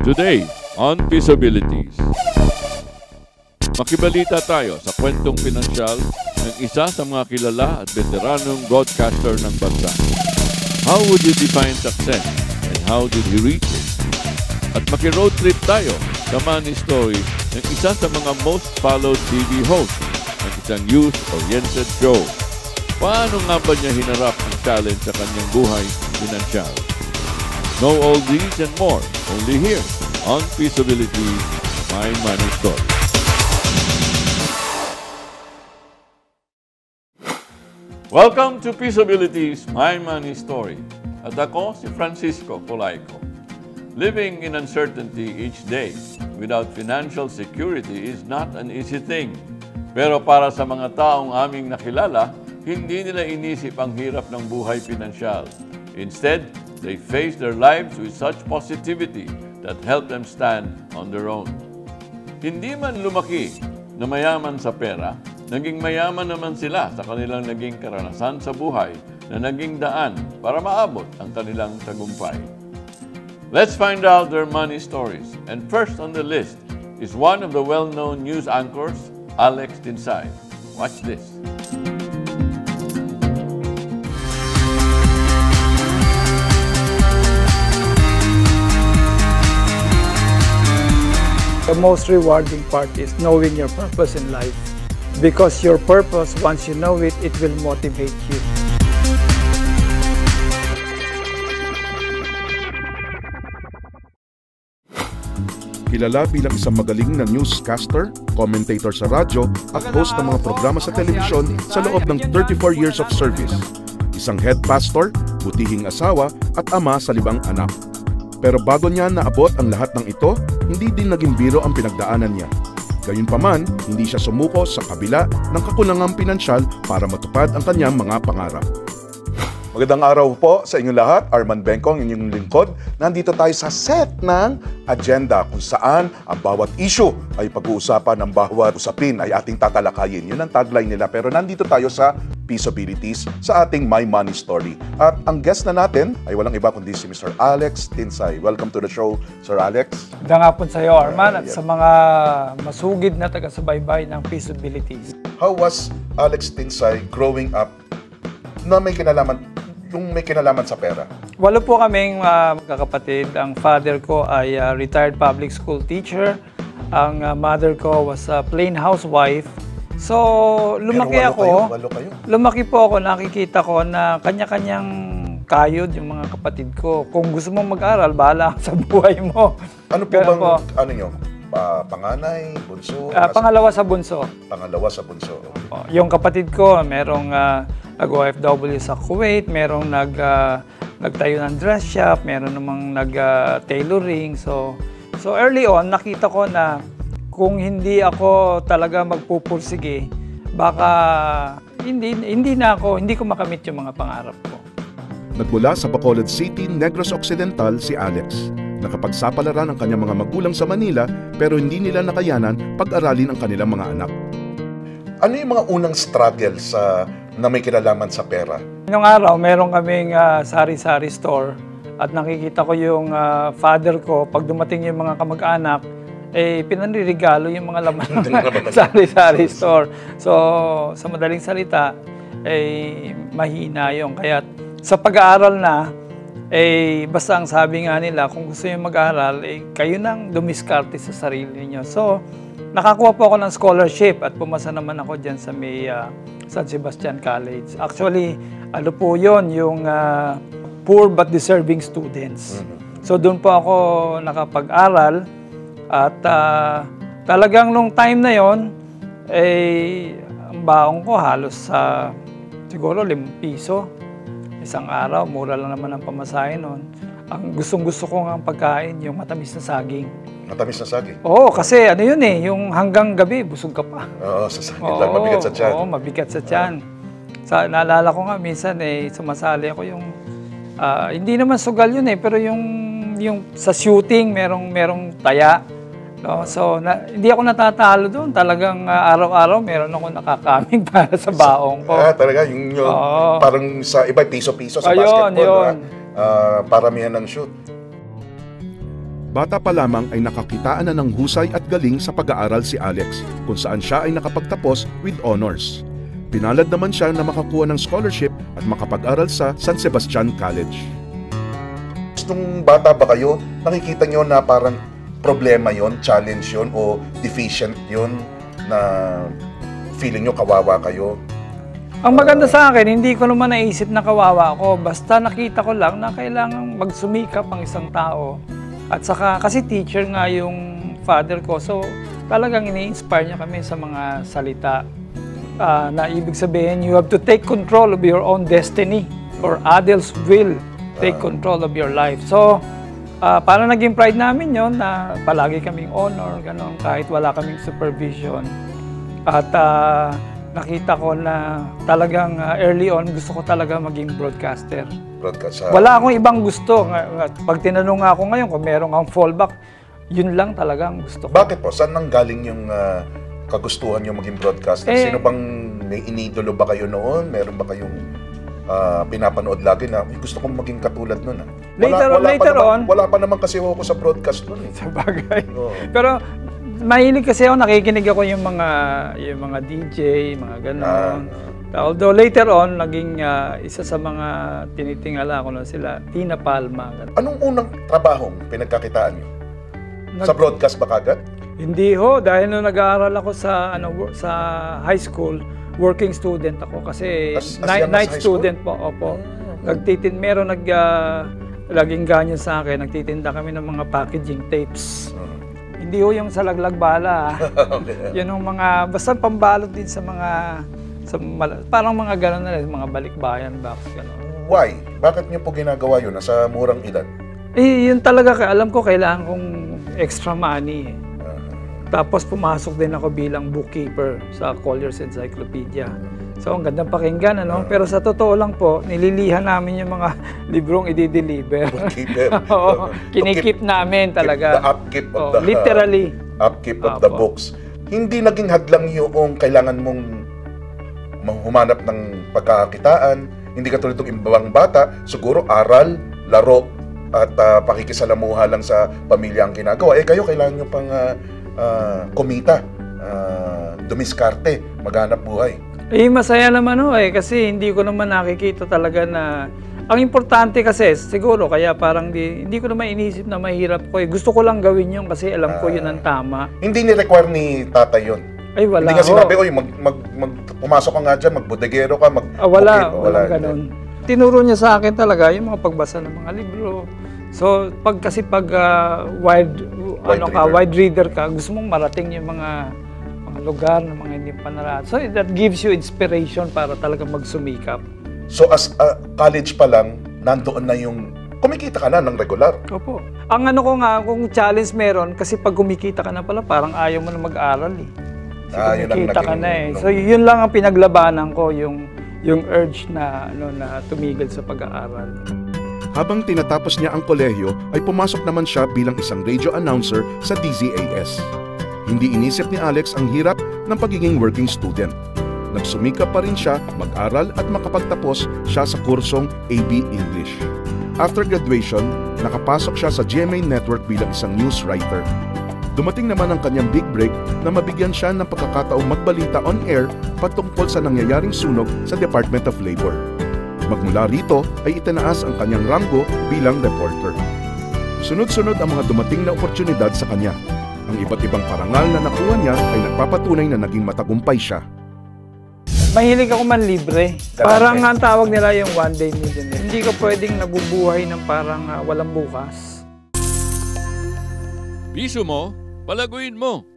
Today on Feasibilities. Makibalita tayo sa kwentong pinansyal ng isa sa mga kilala at veteranong broadcaster ng bansa. How would you define success and how did he reach it? At maki-road trip tayo sa money story ng isa sa mga most followed TV host ng isang youth-oriented show. Paano nga ba niya hinarap ang challenge sa kanyang buhay pinansyal? Know all these and more only here on Feasibilities, My Money Story. Welcome to Feasibilities, My Money Story. At ako si Francisco Polaico. Living in uncertainty each day without financial security is not an easy thing. Pero para sa mga taong aming nakilala, hindi nila inisip ang hirap ng buhay pinansyal. Instead, they face their lives with such positivity that help them stand on their own. Hindi man lumaki na mayaman sa pera, naging mayaman naman sila sa kanilang naging karanasan sa buhay na naging daan para maabot ang kanilang tagumpay. Let's find out their money stories. And first on the list is one of the well-known news anchors, Alex Tinsay. Watch this. The most rewarding part is knowing your purpose in life. Because your purpose, once you know it, it will motivate you. Kilala bilang isang magaling na newscaster, commentator sa radyo at host ng mga programa sa telebisyon sa loob ng 34 years of service. Isang head pastor, butihing asawa at ama sa 5 anak. Pero bago niya naabot ang lahat ng ito, hindi din naging biro ang pinagdaanan niya. Gayunpaman, hindi siya sumuko sa kabila ng kakulangang pinansyal para matupad ang kanyang mga pangarap. Magandang araw po sa inyong lahat. Arman Bengkong, inyong lingkod. Nandito tayo sa set ng agenda kung saan ang bawat issue ay pag-uusapan, ng bawat usapin ay ating tatalakayin. Yun ang tagline nila. Pero nandito tayo sa Feasibilities sa ating My Money Story. At ang guest na natin ay walang iba kundi si Mr. Alex Tinsay. Welcome to the show, Sir Alex. Magandang hapon sa iyo, Arman, at sa mga masugid na taga-subaybay ng Feasibilities. How was Alex Tinsay growing up na may kinalaman sa pera? Walo po kaming magkakapatid. Ang father ko ay retired public school teacher. Ang mother ko was a plain housewife. So, lumaki ako. Walo kayo? Lumaki po ako, nakikita ko na kanya-kanyang kayod yung mga kapatid ko. Kung gusto mong mag-aral, bahala ka sa buhay mo. Ano po bang, ano nyo? Panganay, bunso? Pangalawa sa bunso. Pangalawa sa bunso. Okay. Yung kapatid ko, merong nag-OFW sa Kuwait, merong nagtayo ng dress shop, meron namang nag-tailoring. So early on, nakita ko na kung hindi ako talaga magpupursige, baka hindi ko makamit yung mga pangarap ko. Nagmula sa Bacolod City, Negros Occidental si Alex. Nakapagsapalaran ang kanyang mga magulang sa Manila pero hindi nila nakayanan pag-aralin ang kanilang mga anak. Ano yung mga unang struggle na may kinalaman sa pera? Noong araw, meron kaming sari-sari store at nakikita ko yung father ko, pag dumating yung mga kamag-anak, pinanririgalo yung mga laman ng sari-sari store. So, sa madaling salita, mahina yung. Kaya sa pag-aaral na, basta ang sabi nga nila, kung gusto nyo mag-aaral, kayo nang dumiskarte sa sarili niyo. So, nakakuha po ako ng scholarship at pumasa naman ako dyan sa may San Sebastian College. Actually, ano po yun, yung poor but deserving students. So, doon po ako nakapag-aral at talagang nung time na yon, ang baong ko halos siguro 5 piso. Isang araw, mura lang naman ang pamasahe noon. Ang gustong-gusto ko nga pagkain, yung matamis na saging. Matamis na saging? Oo, kasi ano yun yung hanggang gabi, busog ka pa. Oo, sa saging lang, mabigat sa tiyan. Oo, mabigat sa tiyan. Naalala ko nga, minsan sumasali ako yung, hindi naman sugal yun pero yung sa shooting, merong taya. No? So, hindi ako natatalo doon. Talagang araw-araw meron ako nakakaming para sa baong ko. Talaga? Yung parang sa iba, piso-piso sa basketball. Yun. Paramihan ng shoot. Bata pa lamang ay nakakitaan na ng husay at galing sa pag-aaral si Alex, kung saan siya ay nakapagtapos with honors. Pinalad naman siya na makakuha ng scholarship at makapag-aral sa San Sebastian College. Nung bata ba kayo, nakikita nyo na parang problema yon, challenge yon, o deficient yon na feeling nyo kawawa kayo? Ang maganda sa akin, hindi ko naman naisip na kawawa ako. Basta nakita ko lang na kailangan magsumikap ang isang tao. At saka, kasi teacher nga yung father ko, so talagang ini-inspire niya kami sa mga salita. Na ibig sabihin, you have to take control of your own destiny or others will take control of your life. So, parang naging pride namin yon na palagi kaming honor, gano'n, kahit wala kaming supervision. At nakita ko na talagang early on, gusto ko talaga maging broadcaster. Wala akong ibang gusto. Pag tinanong ako ngayon kung meron kang fallback, yun lang talagang gusto ko. Bakit po? Saan nanggaling yung kagustuhan nyo maging broadcaster? Sino bang may inidolo ba kayo noon? Meron ba kayong pinapanood lagi na gusto kong maging katulad nun? Wala pa naman kasi ako sa broadcast nun. Sa bagay. Pero mahilig kasi ako, nakikinig ako yung mga DJ, mga gano'n. Although later on, naging isa sa mga tinitingala ko na sila, Tina Palma. Anong unang trabahong pinagkakitaan nyo? Sa broadcast ba kagad? Hindi ho, dahil nung nag-aaral ako sa high school, working student ako kasi night student po. Opo. Laging ganyan sa akin, nagtitinda kami ng mga packaging tapes. Hindi ho yung sa laglag bala. Okay. Yun yung mga, basta pambalot din sa mga, parang mga gano'n na rin, mga balikbayan box, gano'n. Why? Bakit niyo po ginagawa yun? Nasa murang edad? Yun talaga, alam ko kailangan kong extra money. Tapos pumasok din ako bilang bookkeeper sa Collier's Encyclopedia. So ang gandang pakinggan, ano? Pero sa totoo lang po, nililihan namin yung mga librong i-deliver. Oo, kinikip namin talaga. The upkeep of the, literally. Upkeep of the books. Hindi naging hadlang yung kailangan mong humanap ng pagkakakitaan. Hindi ka tulad ng ibang bata, siguro aral, laro, at pakikisalamuha lang sa pamilya ang ginagawa. Kayo kailangan nyo pang kumita, dumiskarte, maghanap buhay. Masaya naman kasi hindi ko naman nakikita talaga na ang importante kasi siguro kaya parang hindi ko naman inisip na mahirap ko. Gusto ko lang gawin yun kasi alam ko yun ang tama. Hindi ni-require ni tatay yun? Wala. Hindi nga sinabi, pumasok ka nga dyan, magbodegero ka, walang ganun. Tinuro niya sa akin talaga yung mga pagbasa ng mga libro. So, pag wide reader ka, gusto mong marating yung mga lugar na mga hindi pa nararating. So, that gives you inspiration para talaga magsumikap. So, as college pa lang, nandoon na yung kumikita ka na ng regular? Opo. Ang kung challenge meron, kasi pag kumikita ka na pala, parang ayaw mo na mag-aral kumikita ka na So, yun lang ang pinaglabanan ko, yung urge na tumigil sa pag-aaral. Habang tinatapos niya ang kolehiyo, ay pumasok naman siya bilang isang radio announcer sa DZAS. Hindi inisip ni Alex ang hirap ng pagiging working student. Nagsumikap pa rin siya mag-aral at makapagtapos siya sa kursong AB English. After graduation, nakapasok siya sa GMA Network bilang isang news writer. Dumating naman ang kanyang big break na mabigyan siya ng pagkakataong magbalita on air patungkol sa nangyayaring sunog sa Department of Labor. Magmula rito ay itinaas ang kanyang ranggo bilang reporter. Sunod-sunod ang mga dumating na oportunidad sa kanya. Ang iba't ibang parangal na nakuha niya ay nagpapatunay na naging matagumpay siya. Mahilig ako manlibre. Parang ang tawag nila yung one day millionaire. Hindi ka pwedeng nabubuhay ng parang walang bukas. Piso mo, palaguin mo.